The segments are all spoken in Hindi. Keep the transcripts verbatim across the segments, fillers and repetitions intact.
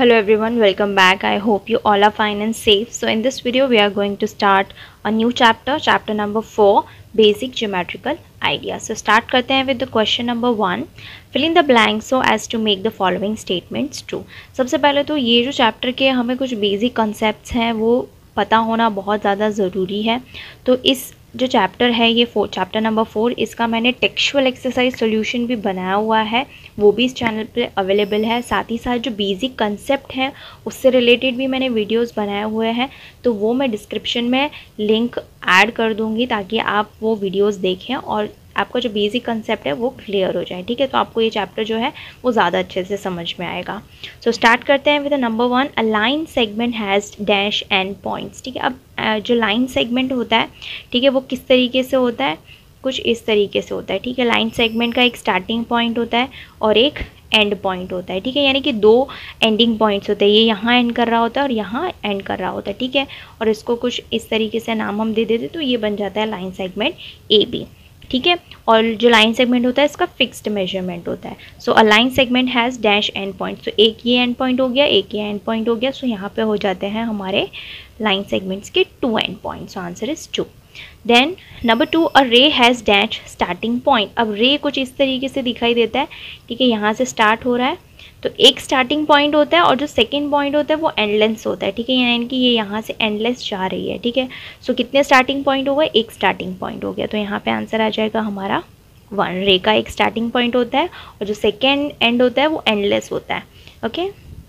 Hello everyone, welcome back. I hope you all are fine and safe. So in this video we are going to start a new chapter, chapter number four, basic geometrical ideas. So start करते हैं with the question number one. Fill in the blanks so as to make the following statements true. सबसे पहले तो ये जो चैप्टर के हमें कुछ बेसिक कॉन्सेप्ट्स हैं वो पता होना बहुत ज़्यादा ज़रूरी है. तो इस जो चैप्टर है ये फोर चैप्टर नंबर फोर, इसका मैंने टेक्सचुअल एक्सरसाइज सॉल्यूशन भी बनाया हुआ है, वो भी इस चैनल पे अवेलेबल है. साथ ही साथ जो बेसिक कंसेप्ट हैं उससे रिलेटेड भी मैंने वीडियोस बनाए हुए हैं, तो वो मैं डिस्क्रिप्शन में लिंक ऐड कर दूंगी ताकि आप वो वीडियोस देखें और आपका जो बेसिक कंसेप्ट है वो क्लियर हो जाए. ठीक है, तो आपको ये चैप्टर जो है वो ज़्यादा अच्छे से समझ में आएगा. सो so, स्टार्ट करते हैं with number one. A line segment has dash end points. ठीक है, अब जो लाइन सेगमेंट होता है, ठीक है, वो किस तरीके से होता है, कुछ इस तरीके से होता है. ठीक है, लाइन सेगमेंट का एक स्टार्टिंग पॉइंट होता है और एक एंड पॉइंट होता है. ठीक है, यानी कि दो एंडिंग पॉइंट्स होते हैं, ये यहाँ एंड कर रहा होता है और यहाँ एंड कर रहा होता है. ठीक है, और इसको कुछ इस तरीके से नाम हम दे देते तो ये बन जाता है लाइन सेगमेंट ए बी. ठीक है, और जो लाइन सेगमेंट होता है इसका फिक्स्ड मेजरमेंट होता है. So a line segment has dash end point. So एक ये एंड पॉइंट हो गया, एक ये एंड पॉइंट हो गया. सो so, यहाँ पे हो जाते हैं हमारे लाइन सेगमेंट्स के two end point. So answer is two. Then number two, a ray has dash starting point. अब रे कुछ इस तरीके से दिखाई देता है. ठीक है, यहाँ से स्टार्ट हो रहा है तो एक स्टार्टिंग पॉइंट होता है और जो सेकंड पॉइंट होता है वो एंडलेस होता है. ठीक है, यानी कि ये यहाँ से एंडलेस जा रही है. ठीक है, सो कितने स्टार्टिंग पॉइंट हो गए, एक स्टार्टिंग पॉइंट हो गया. तो यहाँ पे आंसर आ जाएगा हमारा वन. रे का एक स्टार्टिंग पॉइंट होता है और जो सेकेंड एंड होता है वो एंडलेस होता है. Okay,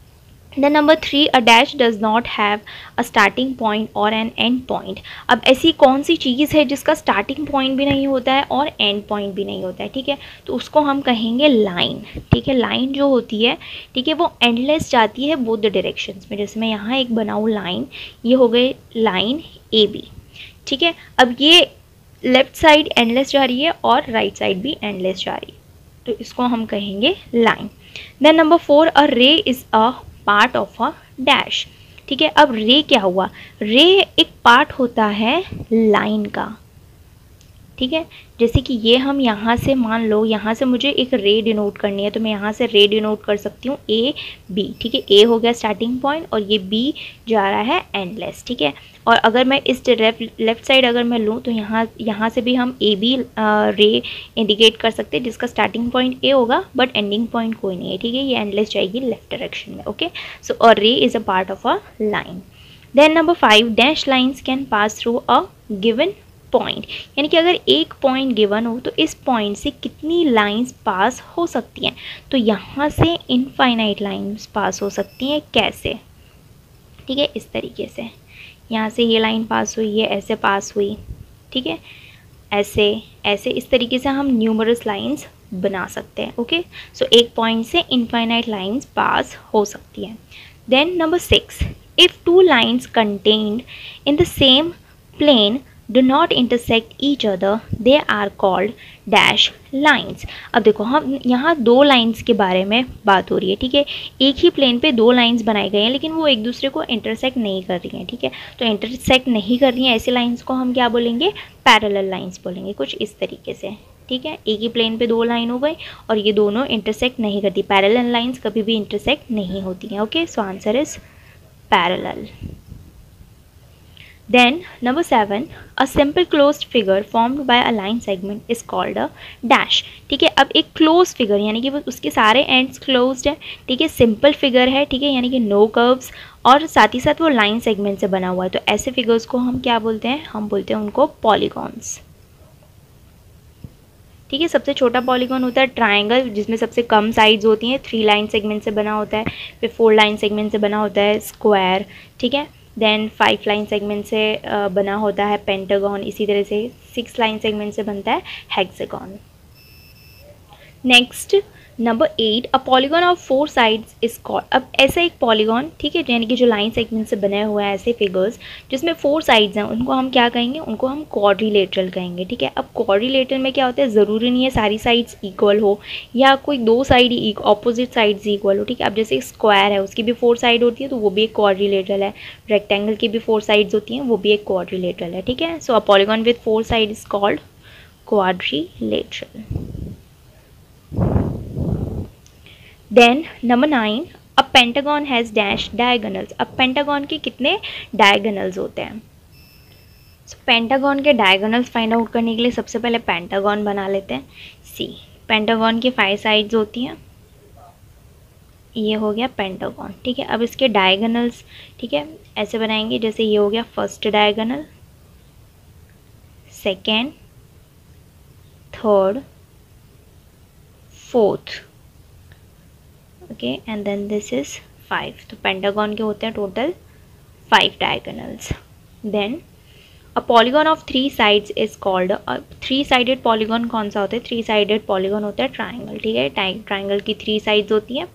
then number three, a dash does not have a starting point और एन एंड पॉइंट. अब ऐसी कौन सी चीज़ है जिसका स्टार्टिंग पॉइंट भी नहीं होता है और एंड पॉइंट भी नहीं होता है. ठीक है, तो उसको हम कहेंगे लाइन. ठीक है, लाइन जो होती है, ठीक है, वो एंडलेस जाती है बोथ द डायरेक्शंस में. जैसे मैं यहाँ एक बनाऊँ लाइन, ये हो गई लाइन ए बी. ठीक है, अब ये लेफ्ट साइड एंडलेस जा रही है और राइट साइड भी एंडलेस जा रही है, तो इसको हम कहेंगे line. Then number four, a ray is a part of a dash. ठीक है, अब रे क्या हुआ, रे एक पार्ट होता है लाइन का. ठीक है, जैसे कि ये हम यहाँ से मान लो, यहाँ से मुझे एक रे डिनोट करनी है तो मैं यहाँ से रे डिनोट कर सकती हूँ ए बी. ठीक है, ए हो गया स्टार्टिंग पॉइंट और ये बी जा रहा है एंडलेस. ठीक है, और अगर मैं इस लेफ्ट साइड अगर मैं लूँ तो यहाँ यहाँ से भी हम ए बी रे इंडिकेट कर सकते हैं जिसका स्टार्टिंग पॉइंट ए होगा बट एंडिंग पॉइंट कोई नहीं है. ठीक है, ये एंडलेस जाएगी लेफ्ट डायरेक्शन में. Okay, so a ray is a part of a line. Then number five, dash lines can pass through a given point. यानी कि अगर एक पॉइंट गिवन हो तो इस पॉइंट से कितनी लाइंस पास हो सकती हैं, तो यहाँ से इनफाइनाइट लाइंस पास हो सकती हैं. कैसे, ठीक है, इस तरीके से यहाँ से ये लाइन पास हुई, ये ऐसे पास हुई. ठीक है, ऐसे ऐसे इस तरीके से हम न्यूमरस लाइंस बना सकते हैं. ओके, सो एक पॉइंट से इनफाइनाइट लाइंस पास हो सकती हैं. Then number six, if two lines contained in the same plane do not intersect each other they are called dash lines. अब देखो हम यहाँ दो लाइंस के बारे में बात हो रही है. ठीक है, एक ही प्लेन पे दो लाइंस बनाई गई हैं लेकिन वो एक दूसरे को इंटरसेक्ट नहीं कर रही हैं. ठीक है, तो इंटरसेक्ट नहीं कर रही हैं ऐसी लाइंस को हम क्या बोलेंगे, पैरेलल लाइंस बोलेंगे, कुछ इस तरीके से. ठीक है, एक ही प्लेन पे दो लाइन हो गई और ये दोनों इंटरसेक्ट नहीं करती. पैरेलल लाइंस कभी भी इंटरसेक्ट नहीं होती हैं. Okay, so answer is parallel. Then number seven, a simple closed figure formed by a line segment is called a dash. ठीक है, अब एक closed figure यानी कि वो उसके सारे ends closed है. ठीक है, simple figure है. ठीक है, यानी कि no curves और साथ ही साथ वो line segment से बना हुआ है. तो ऐसे figures को हम क्या बोलते हैं, हम बोलते हैं उनको polygons. ठीक है, सबसे छोटा पॉलीगॉन होता है ट्राइंगल जिसमें सबसे कम साइड्स होती हैं. थ्री लाइन सेगमेंट से बना होता है, फिर फोर लाइन सेगमेंट से बना होता है स्क्वायर. ठीक है, देन फाइव लाइन सेगमेंट से बना होता है पेंटागन. इसी तरह से सिक्स लाइन सेगमेंट से बनता है hexagon. Next number eight, a polygon of four sides is called. अब ऐसा एक पॉलीगॉन, ठीक है, यानी कि जो लाइन सेगमेंट से बने हुए हैं ऐसे फिगर्स जिसमें फोर साइड्स हैं उनको हम क्या कहेंगे, उनको हम क्वाड्रिलेटरल कहेंगे. ठीक है, अब क्वाड्रिलेटरल में क्या होता है, ज़रूरी नहीं है सारी साइड्स इक्वल हो या कोई दो साइड ही ऑपोजिट साइड्स इक्वल हो. ठीक है, अब जैसे स्क्वायर है उसकी भी फोर साइड होती है तो वो भी एक क्वाड्रिलेटरल है. रेक्टेंगल की भी फोर साइड्स होती हैं वो भी एक क्वाड्रिलेटरल है. ठीक है, so a polygon with four side is called quadrilateral. Then number nine, a pentagon has dash diagonals. अब पेंटागन के कितने डायगोनल्स होते हैं? पेंटागन के डायगोनल्स फाइंड आउट करने के लिए सबसे पहले पेंटागन बना लेते हैं। सी, पेंटागन की फाइव साइड्स होती हैं, ये हो गया पेंटागन। ठीक है, अब इसके डायगोनल्स, ठीक है, ऐसे बनाएंगे जैसे ये हो गया first diagonal, second, third, fourth, okay, and then this is five. तो पेंटागन के होते हैं total five diagonals. Then a polygon of three sides is called, three sided polygon कौन सा होता है? थ्री साइडेड पॉलीगॉन होता है ट्राइंगल। ठीक है, ट्राइंगल की थ्री साइड्स होती है।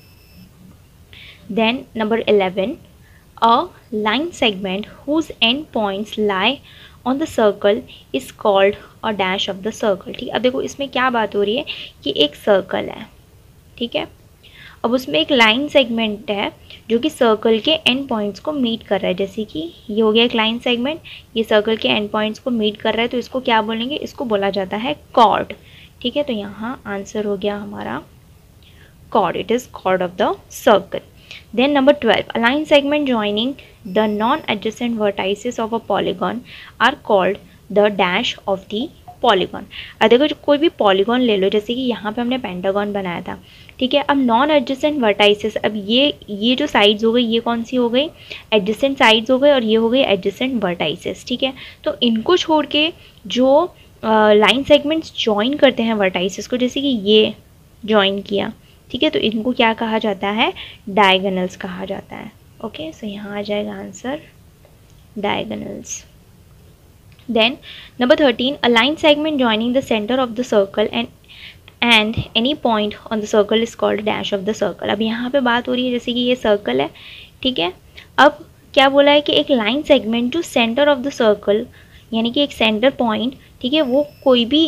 Then number eleven, a line segment whose end points lie on the circle is called a dash of the circle. ठीक है, अब देखो इसमें क्या बात हो रही है कि एक सर्कल है, ठीक है, अब उसमें एक लाइन सेगमेंट है जो कि सर्कल के एंड पॉइंट्स को मीट कर रहा है, जैसे कि ये हो गया एक लाइन सेगमेंट, ये सर्कल के एंड पॉइंट्स को मीट कर रहा है, तो इसको क्या बोलेंगे? इसको बोला जाता है कॉर्ड। ठीक है, तो यहाँ आंसर हो गया हमारा chord, it is chord of the circle. Then number twelve, a line segment joining the non adjacent vertices of a polygon are called the dash of the polygon. अब देखो जो कोई भी पॉलीगॉन ले लो, जैसे कि यहाँ पे हमने पेंटागन बनाया था, ठीक है, अब नॉन एडजेसेंट वर्टाइसेस, अब ये ये जो साइड्स हो गई, ये कौन सी हो गई? एडजेसेंट साइड्स हो गई, और ये हो गई एडजेसेंट वर्टाइसेस। ठीक है, तो इनको छोड़ के जो लाइन सेगमेंट्स ज्वाइन करते हैं वर्टाइसेस को, जैसे कि ये ज्वाइन किया, ठीक है, तो इनको क्या कहा जाता है? डायगोनल्स कहा जाता है। ओके, सो यहाँ आ जाएगा answer diagonals. Then number thirteen, a line segment joining the center of the circle and and any point on the circle is called dash of the circle। अब यहाँ पे बात हो रही है जैसे कि ये सर्कल है, ठीक है, अब क्या बोला है कि एक लाइन सेगमेंट जो सेंटर ऑफ द सर्कल, यानी कि एक सेंटर पॉइंट, ठीक है, वो कोई भी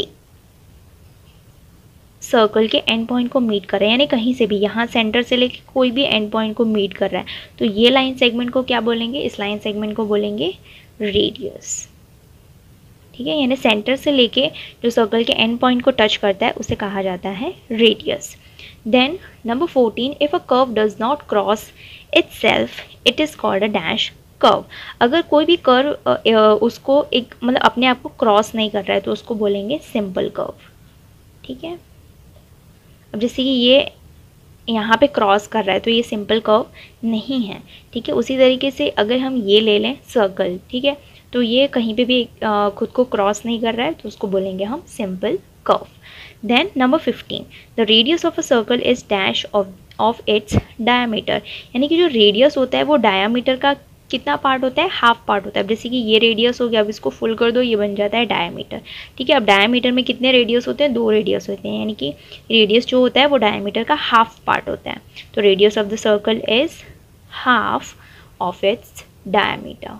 सर्कल के एंड पॉइंट को मीट कर रहा है, यानी कहीं से भी, यहाँ सेंटर से लेके कोई भी एंड पॉइंट को मीट कर रहा है, तो ये लाइन सेगमेंट को क्या बोलेंगे? इस लाइन सेगमेंट को बोलेंगे रेडियस। ठीक है, यानी सेंटर से लेके जो सर्कल के एंड पॉइंट को टच करता है उसे कहा जाता है radius. Then number fourteen, if a curve does not cross itself it is called a dash curve. अगर कोई भी कर्व उसको एक मतलब अपने आप को क्रॉस नहीं कर रहा है तो उसको बोलेंगे सिंपल कर्व। ठीक है, अब जैसे कि ये यहाँ पे क्रॉस कर रहा है तो ये सिंपल कर्व नहीं है। ठीक है, उसी तरीके से अगर हम ये ले लें सर्कल, ठीक है, तो ये कहीं पे भी खुद को क्रॉस नहीं कर रहा है तो उसको बोलेंगे हम simple curve. Then number fifteen, the radius of a circle is dash of of its diameter. यानी कि जो रेडियस होता है वो डायामीटर का कितना पार्ट होता है? हाफ पार्ट होता है। जैसे कि ये रेडियस हो गया, अब इसको फुल कर दो, ये बन जाता है डायामीटर। ठीक है, अब डायामीटर में कितने रेडियस होते हैं? दो रेडियस होते हैं, यानी कि रेडियस जो होता है वो डायामीटर का हाफ पार्ट होता है। तो radius of the circle is half of its diameter.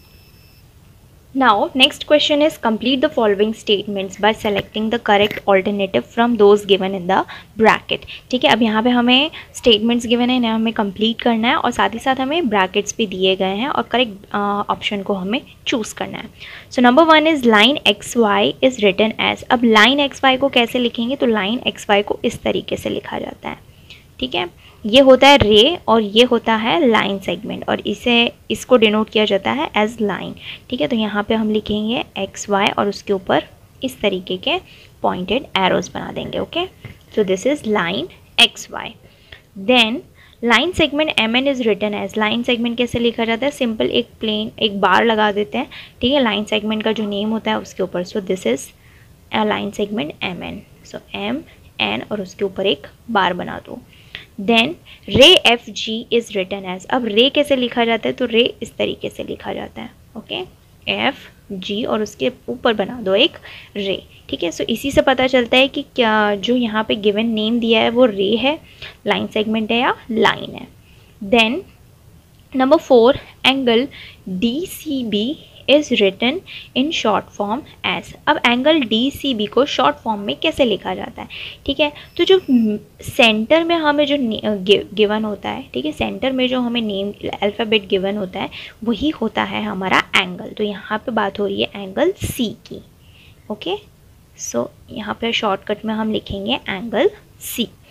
Now next question is complete the following statements by selecting the correct alternative from those given in the bracket। ठीक है, अब यहाँ पे हमें statements given है, इन्हें हमें complete करना है और साथ ही साथ हमें brackets भी दिए गए हैं और correct option को हमें choose करना है। So number one is line x y is written as। अब line x y को कैसे लिखेंगे? तो line x y को इस तरीके से लिखा जाता है। ठीक है, ये होता है रे और ये होता है लाइन सेगमेंट और इसे इसको डिनोट किया जाता है एज लाइन। ठीक है, तो यहाँ पे हम लिखेंगे एक्स वाई और उसके ऊपर इस तरीके के पॉइंटेड एरोज बना देंगे। Okay, so this is line X Y. Then line segment M N is written as. Line segment कैसे लिखा जाता है? सिंपल एक प्लेन एक बार लगा देते हैं, ठीक है, लाइन सेगमेंट का जो नेम होता है उसके ऊपर। So this is line segment M N. So M N और उसके ऊपर एक बार बना दो। Then ray F G is written as. अब रे कैसे लिखा जाता है? तो रे इस तरीके से लिखा जाता है। ओके, एफ जी और उसके ऊपर बना दो एक रे। ठीक है, सो इसी से पता चलता है कि क्या जो यहाँ पे गिवन नेम दिया है वो रे है, लाइन सेगमेंट है या लाइन है। Then number four, angle D C B is written in short form as. अब एंगल डी सी बी को शॉर्ट फॉर्म में कैसे लिखा जाता है? ठीक है, तो जो सेंटर में हमें जो गिवन होता है, ठीक है, सेंटर में जो हमें नेम अल्फ़ाबेट गिवन होता है वही होता है हमारा एंगल। तो यहाँ पे बात हो रही है एंगल सी की। ओके, सो यहाँ पे शॉर्टकट में हम लिखेंगे angle C.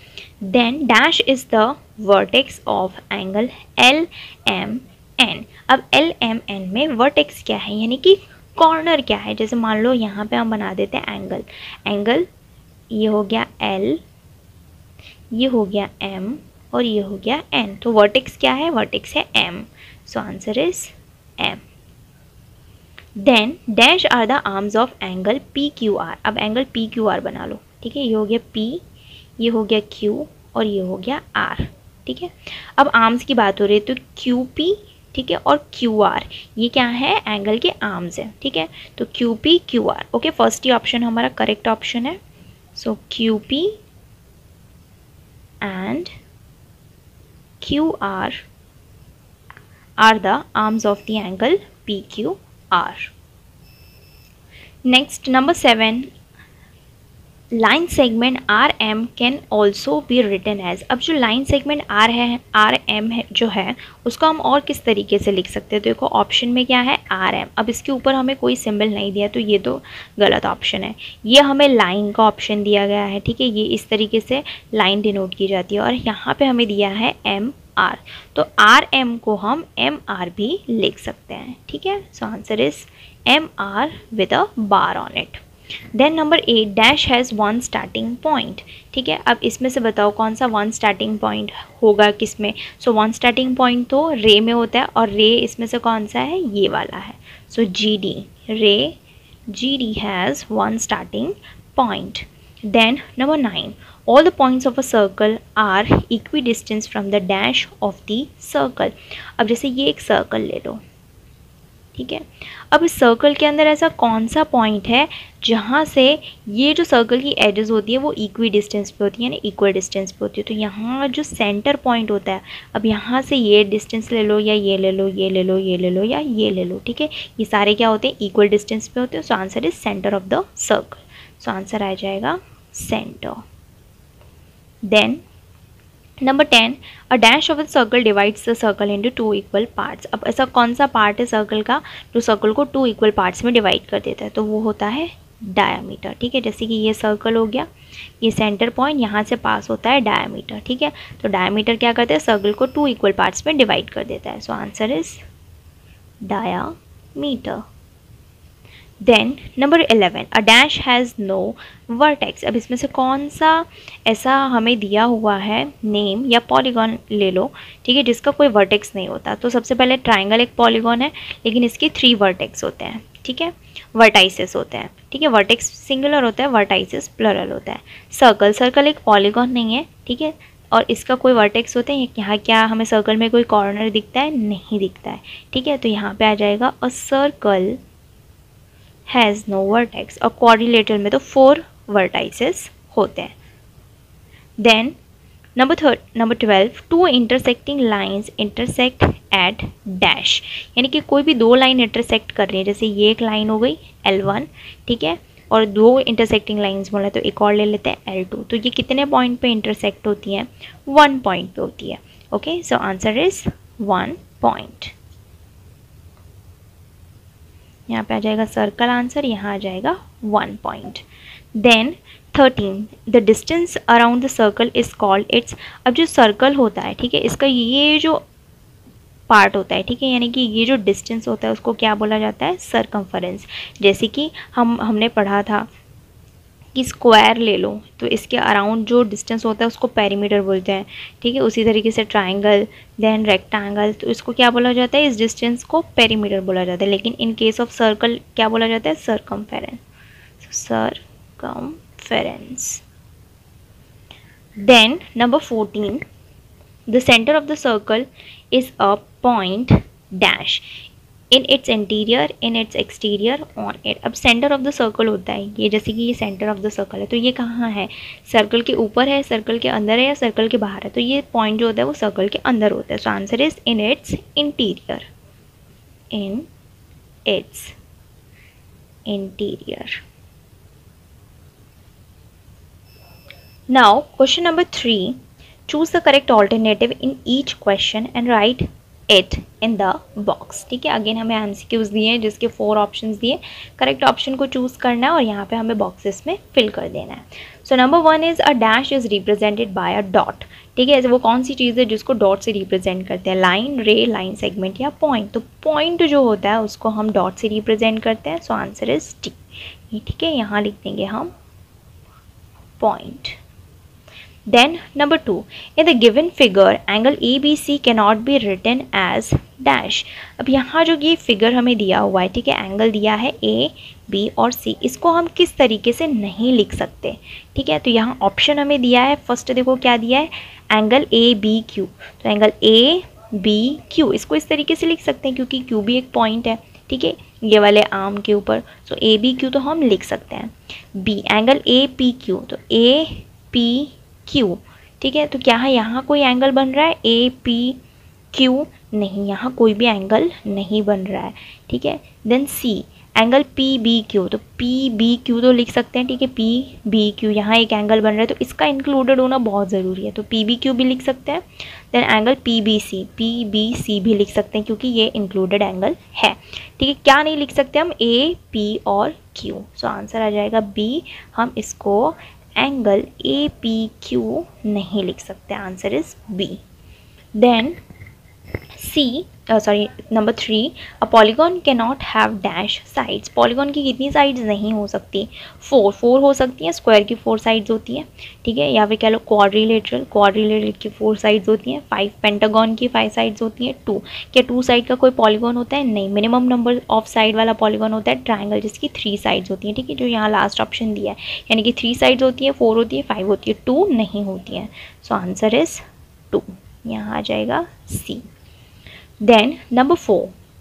Then dash is the vertex of angle L M N. अब एल एम एन में वर्टेक्स क्या है, यानी कि कॉर्नर क्या है। जैसे मान लो यहाँ पे हम बना देते हैं एंगल, एंगल ये हो गया एल, ये हो गया एम और ये हो गया एन। तो वर्टेक्स क्या है, वर्टेक्स है M, so answer is M. Then dash are the arms of angle P Q R. अब एंगल पी क्यू आर बना लो, ठीक है। ये हो गया पी, ये हो गया क्यू और ये हो गया आर, ठीक है। अब आर्म्स की बात हो रही है तो क्यू पी, ठीक है, और क्यू आर ये क्या है, एंगल के आर्म्स है, ठीक है। तो Q P Q R, okay, first ही ऑप्शन हमारा करेक्ट ऑप्शन है। So Q P and Q R are the arms of the angle P Q R. Next, number seven, line segment R M can also be written as। अब जो line segment R है, R M है जो है, उसको हम और किस तरीके से लिख सकते हैं। तो देखो ऑप्शन में क्या है, R M। अब इसके ऊपर हमें कोई सिंबल नहीं दिया तो ये तो गलत ऑप्शन है। ये हमें लाइन का ऑप्शन दिया गया है, ठीक है। ये इस तरीके से लाइन डिनोट की जाती है और यहाँ पे हमें दिया है एम आर, तो आर एम को हम एम आर भी लिख सकते हैं, ठीक है। So answer is M R with a bar on it. Then number eight, dash has one starting point, ठीक है। अब इसमें से बताओ कौन सा वन स्टार्टिंग पॉइंट होगा किस में। सो वन स्टार्टिंग पॉइंट तो रे में होता है और रे इसमें से कौन सा है, ये वाला है। सो G D, ray G D has one starting point. Then number nine, all the points of a circle are equidistant from the dash of the circle। अब जैसे ये एक सर्कल ले लो, ठीक है। अब इस सर्कल के अंदर ऐसा कौन सा पॉइंट है जहाँ से ये जो सर्कल की एजेस होती है वो इक्वी डिस्टेंस पे होती है, यानी इक्वल डिस्टेंस पे होती है। तो यहाँ जो सेंटर पॉइंट होता है, अब यहाँ से ये डिस्टेंस ले लो या ये ले लो, ये ले लो, ये ले लो या ये ले लो, ठीक है। ये सारे क्या होते हैं, इक्वल डिस्टेंस पे होते हैं। So answer is centre of the circle. So answer आ जाएगा centre. Then number ten, a dash of the circle divides the circle into two equal parts. अब ऐसा कौन सा पार्ट है सर्कल का जो सर्कल को टू इक्वल पार्ट्स में डिवाइड कर देता है, तो वो होता है डायामीटर, ठीक है। जैसे कि ये सर्कल हो गया, ये सेंटर पॉइंट यहाँ से पास होता है डायामीटर, ठीक है। तो डायामीटर क्या करता है, सर्कल को टू इक्वल पार्ट्स में डिवाइड कर देता है। So answer is diameter. Then number eleven, a dash has no vertex. अब इसमें से कौन सा ऐसा हमें दिया हुआ है नेम या पॉलीगॉन ले लो, ठीक है, जिसका कोई वर्टेक्स नहीं होता। तो सबसे पहले ट्राइंगल एक पॉलीगॉन है, लेकिन इसके थ्री वर्टेक्स होते हैं, ठीक है, वर्टाइसेस होते हैं, ठीक है। वर्टेक्स सिंगुलर होता है, वर्टाइसेस प्लरल होता है। सर्कल, सर्कल एक पॉलीगॉन नहीं है, ठीक है, और इसका कोई वर्टेक्स होते हैं। यहाँ क्या हमें सर्कल में कोई कॉर्नर दिखता है, नहीं दिखता है, ठीक है। तो यहाँ पे आ जाएगा a circle has no vertex, और क्वाड्रिलेटरल में तो फोर वर्टाइसेस होते हैं। Then number third number twelve, two intersecting lines intersect at dash, यानी कि कोई भी दो लाइन इंटरसेक्ट कर रही है। जैसे ये एक लाइन हो गई एल वन, ठीक है, और दो इंटरसेक्टिंग लाइंस बोला तो एक और ले लेते हैं एल टू। तो ये कितने पॉइंट पे इंटरसेक्ट होती हैं, वन पॉइंट पे होती है, okay. So answer is one point. यहाँ पे आ जाएगा सर्कल आंसर, यहाँ आ जाएगा one point. Then thirteen, the distance around the circle is called its. अब जो सर्कल होता है, ठीक है, इसका ये जो पार्ट होता है, ठीक है, यानी कि ये जो डिस्टेंस होता है उसको क्या बोला जाता है, सरकमफरेंस। जैसे कि हम हमने पढ़ा था कि स्क्वायर ले लो तो इसके अराउंड जो डिस्टेंस होता है उसको पेरीमीटर बोलते हैं, ठीक है। उसी तरीके से ट्राइंगल, देन रेक्टेंगल, तो इसको क्या बोला जाता है, इस डिस्टेंस को पेरीमीटर बोला जाता है। लेकिन इन केस ऑफ सर्कल क्या बोला जाता है, circumference, circumference. Then number fourteen, the centre of the circle is a point dash in its interior, in its exterior, on it. अब सेंटर ऑफ द सर्कल होता है ये, जैसे कि ये सेंटर ऑफ द सर्कल है, तो ये कहाँ है, सर्कल के ऊपर है, सर्कल के अंदर है या सर्कल के बाहर है। तो ये पॉइंट जो होता है वो सर्कल के अंदर होता है। So answer is in its interior, in its interior. Now question number three, choose the correct alternative in each question and write it in the box. ठीक है, अगेन हमें एमसीक्यूज दिए हैं जिसके फोर ऑप्शंस दिए, करेक्ट ऑप्शन को चूज करना है और यहाँ पे हमें बॉक्सेस में फिल कर देना है। So number one is a dash is represented by a dot. ठीक है, वो कौन सी चीज़ है जिसको डॉट से रिप्रेजेंट करते हैं, लाइन, रे, लाइन सेगमेंट या पॉइंट। तो पॉइंट जो होता है उसको हम डॉट से रिप्रेजेंट करते हैं, सो आंसर इज डी। ठीक है, यहाँ लिख देंगे हम point. Then number two, in the given figure angle A B C cannot be written as dash। अब यहाँ जो ये फिगर हमें दिया हुआ है, ठीक है, एंगल दिया है A, B और C, इसको हम किस तरीके से नहीं लिख सकते। ठीक है, तो यहाँ ऑप्शन हमें दिया है, फर्स्ट देखो क्या दिया है, एंगल A B Q। तो एंगल A B Q इसको इस तरीके से लिख सकते हैं क्योंकि Q भी एक पॉइंट है। ठीक है, ये वाले आर्म के ऊपर, सो A B Q तो हम लिख सकते हैं। B angle A P Q, तो A P Q। ठीक है, तो क्या है, यहाँ कोई एंगल बन रहा है ए पी क्यू, नहीं, यहाँ कोई भी एंगल नहीं बन रहा है। ठीक है, then C angle P B Q, तो पी बी क्यू तो लिख सकते हैं। ठीक है, पी बी क्यू यहाँ एक एंगल बन रहा है तो इसका इंक्लूडेड होना बहुत ज़रूरी है, तो पी बी क्यू भी लिख सकते हैं। Then angle P B C, P B C भी लिख सकते हैं क्योंकि ये इंक्लूडेड एंगल है। ठीक है, क्या नहीं लिख सकते हम, ए पी और क्यू, सो आंसर आ जाएगा बी। हम इसको एंगल ए पी क्यू नहीं लिख सकते, answer is B. Then C, sorry number three, a polygon can not have dash sides. Polygon की कितनी साइड्स नहीं हो सकती, फोर फोर हो सकती हैं, स्क्वायर की फोर साइड्स होती हैं। ठीक है, या फिर कह लो क्वाड्रिलेटरल, क्वाड्रिलेटरल की फोर साइड्स होती हैं। फाइव पेंटागन की फाइव साइड्स होती हैं। टू, क्या टू साइड का कोई पॉलीगॉन होता है, नहीं, मिनिमम नंबर ऑफ साइड वाला पॉलीगॉन होता है ट्राइंगल जिसकी थ्री साइड्स होती हैं। ठीक है, जो यहाँ लास्ट ऑप्शन दिया है, यानी कि थ्री साइड्स होती है, फोर होती है, फाइव होती है, टू नहीं होती है, सो आंसर इज टू, यहाँ आ जाएगा सी। Then number four.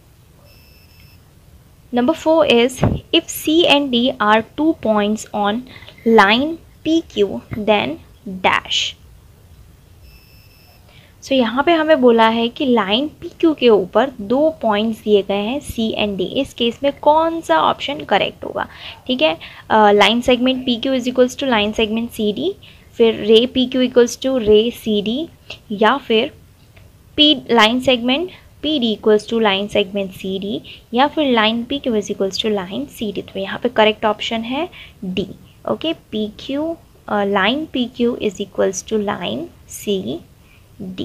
Number four is if C and D are two points on line P Q, then dash. So यहाँ पे हमें बोला है कि लाइन P Q के ऊपर दो पॉइंट्स दिए गए हैं C and D। इस केस में कौन सा ऑप्शन करेक्ट होगा। ठीक है, line segment P Q is equals to line segment C D, फिर ray P Q equals to ray C D, या फिर P line segment P D equals to line segment C D, या फिर line P Q is equals to line C D. तो यहाँ पे करेक्ट ऑप्शन है D. Okay, P Q, line P Q is equals to line C D.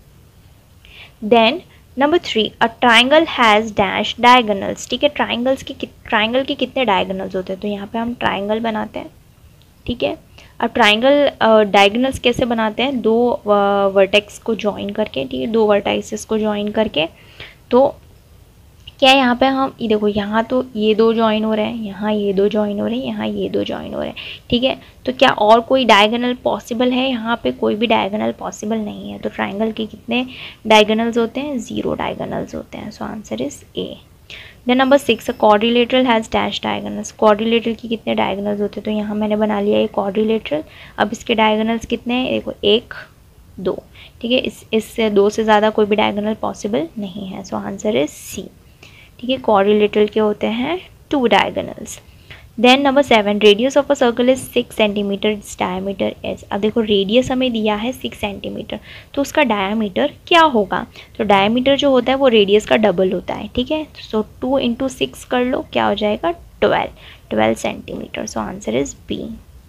Then number three, a triangle has dash diagonals. ठीक है, ट्राइंगल्स के ट्राइंगल के कितने डायगोनल्स होते हैं, तो यहाँ पे हम ट्राइंगल बनाते हैं। ठीक है, अब ट्राइंगल डायगोनल्स कैसे बनाते हैं, दो वर्टेक्स को ज्वाइन करके। ठीक है, दो वर्टाइसेस को ज्वाइन करके। तो क्या यहाँ पे हम ये देखो, यहाँ तो ये दो ज्वाइन हो रहे हैं, यहाँ ये दो ज्वाइन हो रहे हैं, यहाँ ये दो ज्वाइन हो रहे हैं। ठीक है, तो क्या और कोई डायगोनल पॉसिबल है, यहाँ पे कोई भी डायगोनल पॉसिबल नहीं है। तो ट्राइंगल के कितने डायगोनल्स होते हैं, ज़ीरो डायगोनल्स होते हैं, so answer is A. Then number six, quadrilateral has dash diagonals. Quadrilateral की कितने डायगोनल्स होते हैं, तो यहाँ मैंने बना लिया ये क्वाड्रिलेटरल। अब इसके डायगोनल्स कितने हैं, देखो एक दो। ठीक है, इस इससे दो से ज़्यादा कोई भी डायगोनल पॉसिबल नहीं है, सो आंसर इज सी। ठीक है, क्वाड्रिलेटरल के होते हैं two diagonals. Then number seven, radius of a circle is six centimetre, its diameter is. अब देखो रेडियस हमें दिया है सिक्स सेंटीमीटर, तो उसका डायमीटर क्या होगा, तो डायमीटर जो होता है वो रेडियस का डबल होता है। ठीक है, सो टू इंटू सिक्स कर लो, क्या हो जाएगा, twelve twelve centimetre, so answer is B.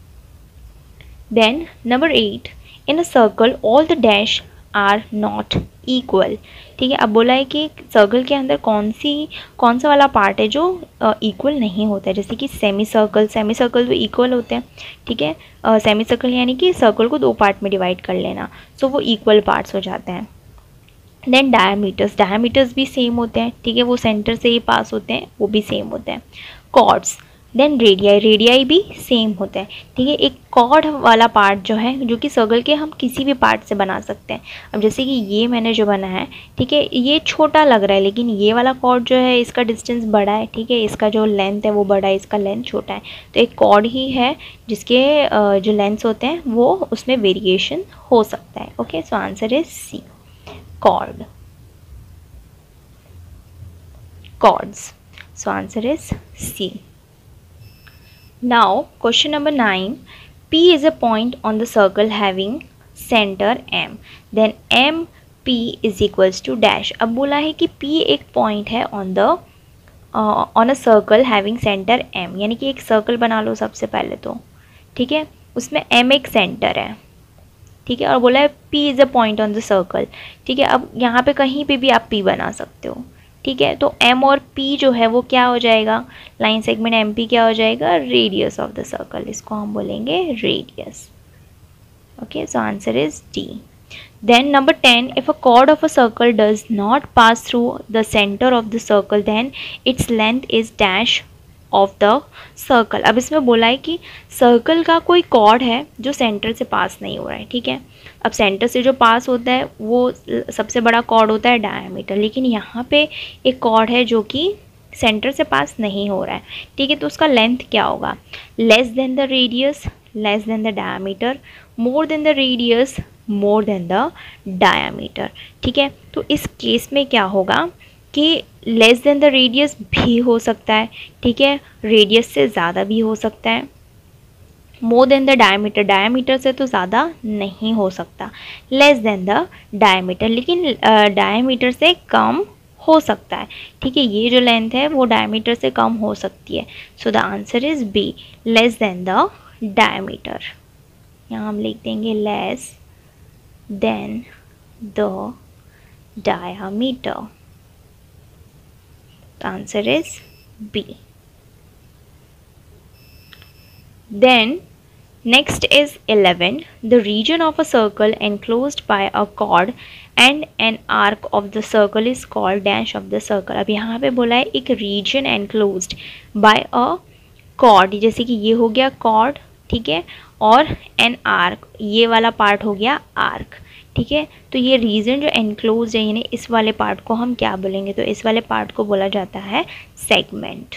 Then number eight, in a circle all the dash are not equal. ठीक है, अब बोला है कि सर्कल के अंदर कौन सी कौन सा वाला पार्ट है जो इक्वल uh, नहीं होता है, जैसे कि सेमी सर्कल, सेमी सर्कल तो इक्वल होते हैं। ठीक है, सेमी सर्कल यानी कि सर्कल को दो पार्ट में डिवाइड कर लेना, सो so वो इक्वल पार्ट्स हो जाते हैं। देन डायमीटर्स, डायमीटर्स भी सेम होते हैं। ठीक है, वो सेंटर से ही पास होते हैं, वो भी सेम होते हैं। कॉर्ड्स, देन रेडियाई, रेडियाई भी सेम होता है। ठीक है, एक कॉर्ड वाला पार्ट जो है, जो कि सर्कल के हम किसी भी पार्ट से बना सकते हैं। अब जैसे कि ये मैंने जो बनाया है, ठीक है, ये छोटा लग रहा है, लेकिन ये वाला कॉर्ड जो है इसका डिस्टेंस बड़ा है। ठीक है, इसका जो लेंथ है वो बड़ा है, इसका लेंथ छोटा है। तो एक कॉर्ड ही है जिसके जो लेंथ्स होते हैं वो उसमें वेरिएशन हो सकता है। Okay, so answer is C, chord, chords, so answer is C. Now question number nine, P is a point on the circle having center M, then M P is equals to dash. अब बोला है कि P एक पॉइंट है on the on a circle having centre M, यानी कि एक सर्कल बना लो सबसे पहले तो, ठीक है, उसमें M एक सेंटर है, ठीक है, और बोला है P is a point on the circle, ठीक है। अब यहाँ पे कहीं पे भी आप P बना सकते हो, ठीक है। तो M और P जो है वो क्या हो जाएगा, लाइन सेगमेंट एम पी क्या हो जाएगा, रेडियस ऑफ द सर्कल, इसको हम बोलेंगे radius. Okay, so answer is D. Then number ten, if a chord of a circle does not pass through the center of the circle, then its length is dash of the circle। अब इसमें बोला है कि सर्कल का कोई कॉर्ड है जो सेंटर से पास नहीं हो रहा है, ठीक है। अब सेंटर से जो पास होता है वो सबसे बड़ा कॉर्ड होता है डायमीटर, लेकिन यहाँ पे एक कॉर्ड है जो कि सेंटर से पास नहीं हो रहा है, ठीक है। तो उसका लेंथ क्या होगा, less than the radius, less than the diameter, more than the radius, more than the diameter, ठीक है। तो इस केस में क्या होगा कि लेस देन द रेडियस भी हो सकता है, ठीक है, रेडियस से ज़्यादा भी हो सकता है, more than the diameter, diameter से तो ज़्यादा नहीं हो सकता, लेस देन द डायमीटर, लेकिन डायमीटर uh, से कम हो सकता है, ठीक है। ये जो लेंथ है वो डायमीटर से कम हो सकती है। So the answer is B, less than the diameter. यहाँ हम लिख देंगे less than the diameter. The answer is B. Then next is eleven. The region of a circle enclosed by a chord and an arc of the circle is called dash of the circle। अब यहाँ पे बोला है एक region enclosed by a chord, जैसे कि ये हो गया chord, ठीक है, और an arc, ये वाला पार्ट हो गया arc, ठीक है। तो ये रीजन जो एनक्लोज है, यानी इस वाले पार्ट को हम क्या बोलेंगे, तो इस वाले पार्ट को बोला जाता है segment.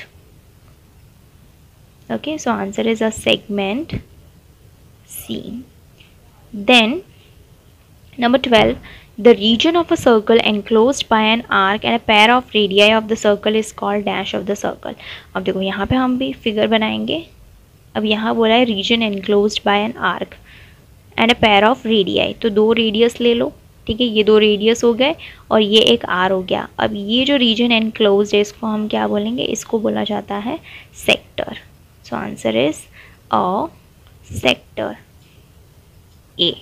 Okay, so answer is a segment C. Then number twelve, the region of a circle enclosed by an arc and a pair of radii of the circle is called dash of the circle. अब देखो यहाँ पे हम भी फिगर बनाएंगे। अब यहाँ बोला है region enclosed by an arc and a pair of radii, तो दो रेडियस ले लो, ठीक है, ये दो रेडियस हो गए और ये एक आर हो गया। अब ये जो रीजन एनक्लोज्ड है इसको हम क्या बोलेंगे, इसको बोला जाता है sector. So answer is a sector A.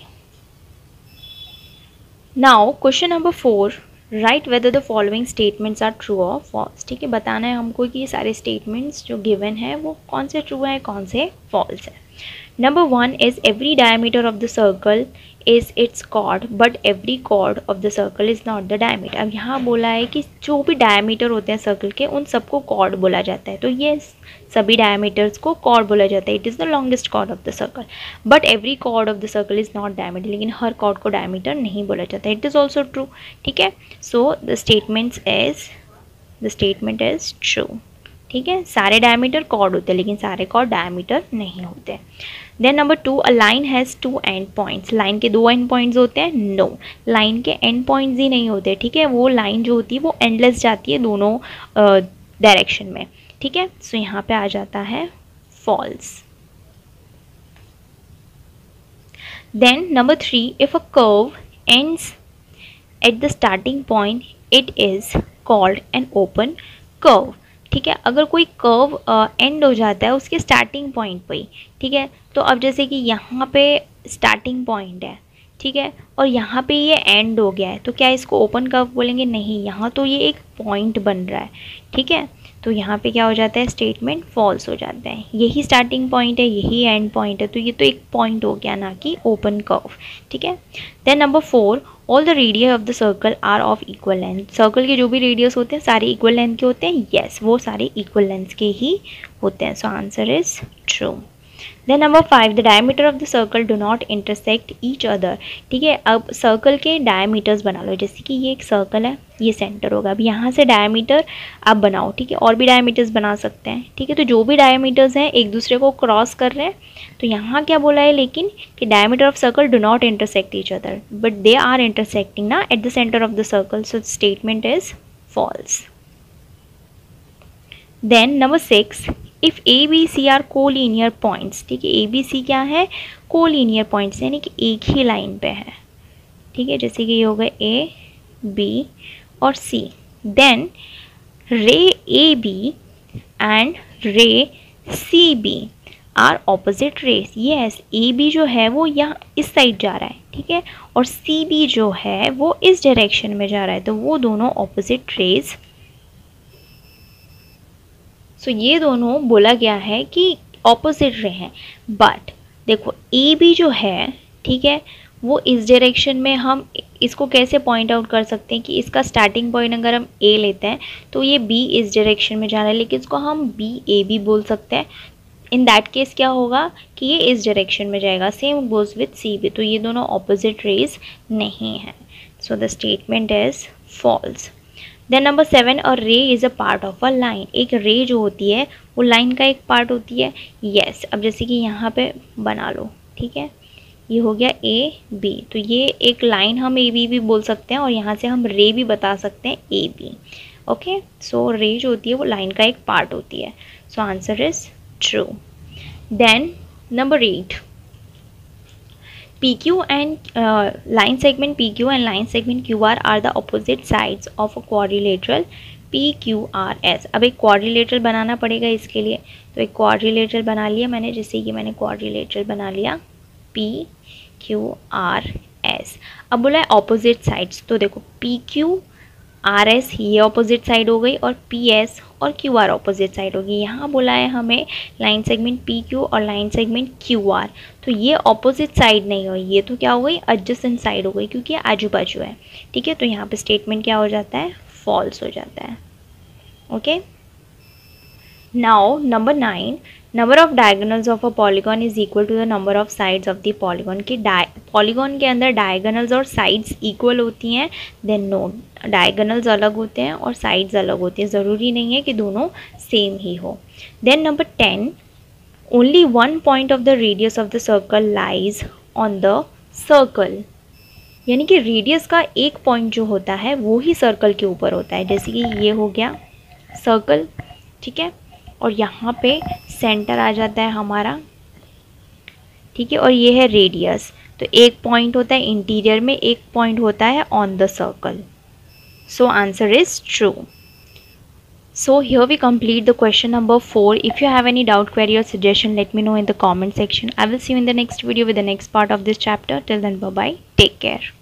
Now question number four, write whether the following statements are true or false, ठीक है। बताना है हमको कि ये सारे स्टेटमेंट्स जो गिवन है वो कौन से ट्रू हैं, कौन से फॉल्स है। Number one is every diameter of the circle is its chord, but every chord of the circle is not the diameter। अब यहाँ बोला है कि जो भी डायमीटर होते हैं सर्कल के उन सबको chord बोला जाता है, तो ये सभी डायमीटर्स को chord बोला जाता है। It is the longest chord of the circle, but every chord of the circle is not diameter, लेकिन हर chord को डायमीटर नहीं बोला जाता है। इट इज़ ऑल्सो ट्रू, ठीक है। So the statements is the statement is true, ठीक है। सारे डायमीटर chord होते हैं लेकिन सारे chord डायमीटर नहीं होते। Then number two, a line has two end points, line के दो एंड पॉइंट्स होते हैं, नो no. लाइन के एंड पॉइंट्स ही नहीं होते, ठीक है। वो लाइन जो होती है वो एंडलेस जाती है दोनों डायरेक्शन uh, में, ठीक है। सो so, यहाँ पे आ जाता है false. Then number three, if a curve ends at the starting point it is called an open curve, ठीक है। अगर कोई कर्व एंड uh, हो जाता है उसके स्टार्टिंग पॉइंट पे ही, ठीक है। तो अब जैसे कि यहाँ पे स्टार्टिंग पॉइंट है, ठीक है, और यहाँ पे ये एंड हो गया है, तो क्या इसको ओपन कर्व बोलेंगे, नहीं, यहाँ तो ये एक पॉइंट बन रहा है, ठीक है। तो यहाँ पे क्या हो जाता है, स्टेटमेंट फॉल्स हो जाता है। यही स्टार्टिंग पॉइंट है, यही एंड पॉइंट है, तो ये तो एक पॉइंट हो गया, ना कि ओपन कर्व, ठीक है। Then number four, all the radius of the circle are of equal length, circle के जो भी रेडियस होते हैं सारे इक्वल लेंथ के होते हैं, येस yes, वो सारे इक्वल लेंथ के ही होते हैं। So answer is true. Then number five, the diameter of the circle do not intersect each other, ठीक है। अब सर्कल के डायमीटर्स बना लो, जैसे कि ये एक सर्कल है, ये सेंटर होगा, अब यहाँ से डायमीटर आप बनाओ, ठीक है, और भी डायमीटर्स बना सकते हैं, ठीक है। तो जो भी डायमीटर्स हैं एक दूसरे को क्रॉस कर रहे हैं, तो यहाँ क्या बोला है लेकिन कि diameter of circle do not intersect each other, but they are intersecting ना at the centre of the circle, so statement is false. Then number six, if A B C are collinear points, ठीक है, ए बी सी क्या है, कोलिनियर पॉइंट्स, यानी कि एक ही लाइन पे है, ठीक है, जैसे कि ये हो गए ए, बी और सी। देन रे ए B and ray C B are opposite rays. Yes, A B जो है वो यहाँ इस साइड जा रहा है, ठीक है, और सी बी जो है वो इस डायरेक्शन में जा रहा है, तो वो दोनों ऑपोजिट रेस। सो so, ये दोनों बोला गया है कि ऑपोजिट रे हैं। बट देखो ए बी जो है, ठीक है, वो इस डायरेक्शन में, हम इसको कैसे पॉइंट आउट कर सकते हैं कि इसका स्टार्टिंग पॉइंट अगर हम ए लेते हैं तो ये बी इस डायरेक्शन में जा रहा है, लेकिन इसको हम बी ए बी बोल सकते हैं। इन दैट केस क्या होगा कि ये इस डायरेक्शन में जाएगा। Same goes with C B, तो ये दोनों ऑपोजिट रेज नहीं है। So the statement is false. Then number seven, और ray is a part of a line. एक रे जो होती है वो लाइन का एक पार्ट होती है। यस yes, अब जैसे कि यहाँ पे बना लो, ठीक है, ये हो गया ए बी, तो ये एक लाइन हम ए बी भी बोल सकते हैं, और यहाँ से हम रे भी बता सकते हैं ए बी। ओके, सो रे जो होती है वो लाइन का एक पार्ट होती है। So answer is true. Then number eight, P Q and uh, line segment P Q and line segment Q R are the opposite sides of a quadrilateral P Q R S। अब एक quadrilateral बनाना पड़ेगा इसके लिए, तो एक quadrilateral बना लिया मैंने, जैसे कि मैंने quadrilateral बना लिया P Q R S। अब बोला है opposite sides, तो देखो P Q आर एस ये ऑपोजिट साइड हो गई, और पी एस और क्यू आर ऑपोजिट साइड होगी। यहाँ बोला है हमें लाइन सेगमेंट पी क्यू और लाइन सेगमेंट क्यू आर, तो ये ऑपोजिट साइड नहीं हुई, ये तो क्या हो गई, एडजेसेंट साइड हो गई, क्योंकि आजू बाजू है, ठीक है। तो यहाँ पे स्टेटमेंट क्या हो जाता है, फॉल्स हो जाता है। Okay, now number nine, number of diagonals of a polygon is equal to the number of sides of the polygon. की पॉलीगॉन के अंदर डायगोनल्स और साइड्स इक्वल होती हैं? देन नो, डायगोनल्स अलग होते हैं और साइड्स अलग होती हैं, ज़रूरी नहीं है कि दोनों सेम ही हो। Then number ten, only one point of the radius of the circle lies on the circle. यानी कि रेडियस का एक पॉइंट जो होता है वो ही सर्कल के ऊपर होता है। जैसे कि ये हो गया सर्कल, ठीक है, और यहाँ पे सेंटर आ जाता है हमारा, ठीक है, और ये है रेडियस। तो एक पॉइंट होता है इंटीरियर में, एक पॉइंट होता है on the circle. So answer is true. So here we complete the question number four. If you have any doubt, query or suggestion, let me know in the comment section. I will see you in the next video with the next part of this chapter. Till then, bye bye. Take care.